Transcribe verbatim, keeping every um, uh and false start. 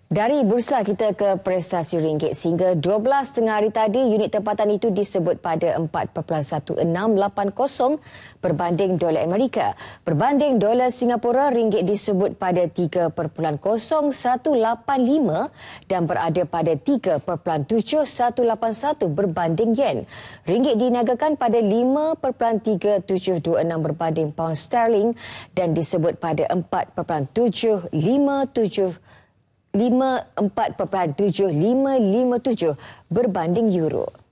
Dari bursa kita ke prestasi ringgit. Sehingga dua belas tengah hari tadi, unit tempatan itu disebut pada empat perpuluhan satu enam lapan kosong berbanding dolar Amerika. Berbanding dolar Singapura, ringgit disebut pada tiga perpuluhan kosong satu lapan lima dan berada pada tiga perpuluhan tujuh satu lapan satu berbanding yen. Ringgit diniagakan pada lima perpuluhan tiga tujuh dua enam berbanding pound sterling dan disebut pada empat perpuluhan tujuh lima tujuh lima empat perpuluhan tujuh lima lima tujuh berbanding euro.